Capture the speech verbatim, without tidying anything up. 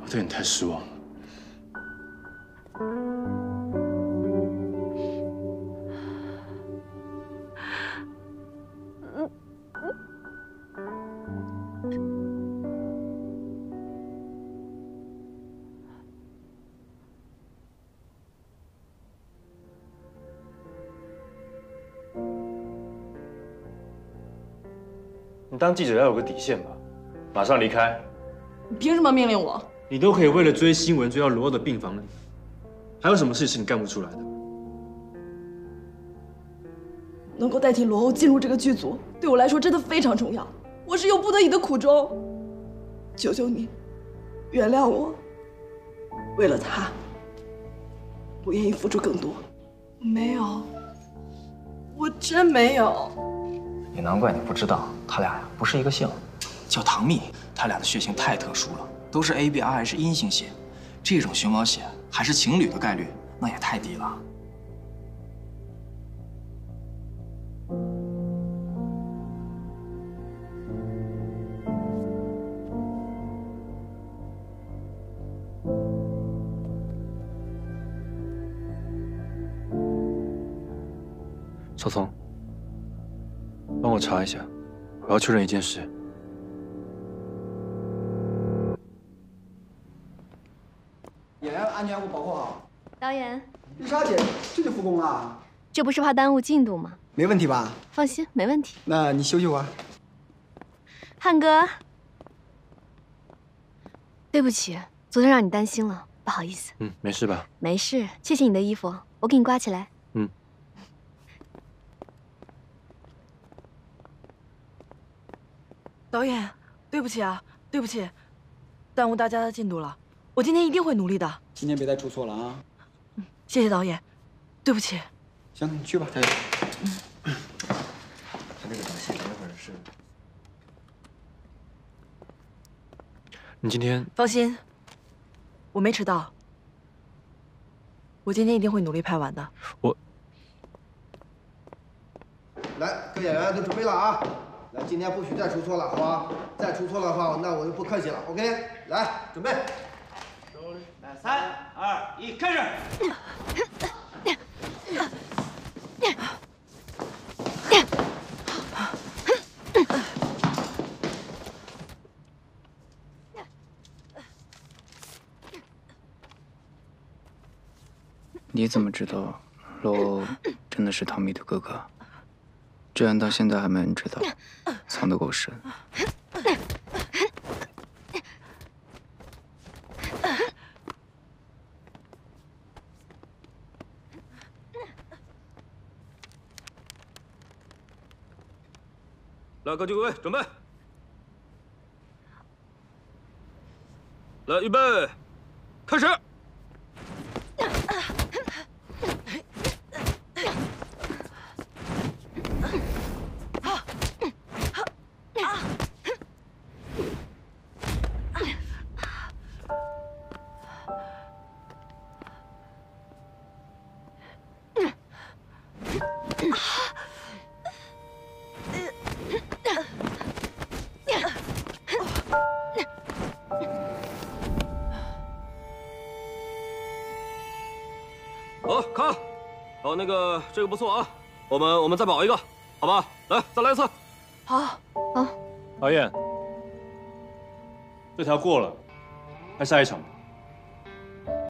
我对你太失望了。你当记者要有个底线吧，马上离开。 你凭什么命令我？ 你都可以为了追新闻追到罗欧的病房里，还有什么事是你干不出来的？ 能够代替罗欧进入这个剧组，对我来说真的非常重要。我是有不得已的苦衷，求求你，原谅我。为了他，我愿意付出更多。没有，我真没有。 也难怪你不知道，他俩呀不是一个姓，叫唐蜜。他俩的血型太特殊了，都是 A B R H 阴性血，这种熊猫血还是情侣的概率，那也太低了。 曹聪，帮我查一下，我要确认一件事。 演员安全我保护好。 导演， 丽莎姐，这就复工了？ 这不是怕耽误进度吗？ 没问题吧？ 放心，没问题。 那你休息会儿。 汉哥，对不起，昨天让你担心了，不好意思。 嗯，没事吧？ 没事，谢谢你的衣服，我给你挂起来。 嗯。 导演，对不起啊，对不起，耽误大家的进度了。我今天一定会努力的。 今天别再出错了啊！ 嗯，谢谢导演，对不起。 行，你去吧，加油。 嗯。他这个短信等会儿是。 你今天放心，我没迟到。我今天一定会努力拍完的。 我。 来，各演员都准备了啊！来，今天不许再出错了，好吧？再出错的话，那我就不客气了。OK， 来，准备。 来，三二一，开始。 你怎么知道罗欧真的是唐蜜的哥哥？这案到现在还没人知道，藏得够深。 来，各就各位，准备。来，预备，开始。好，看，好，那个这个不错啊，我们我们再保一个，好吧？来，再来一次。 好， 好。 导演，这条过了，拍下一场吧。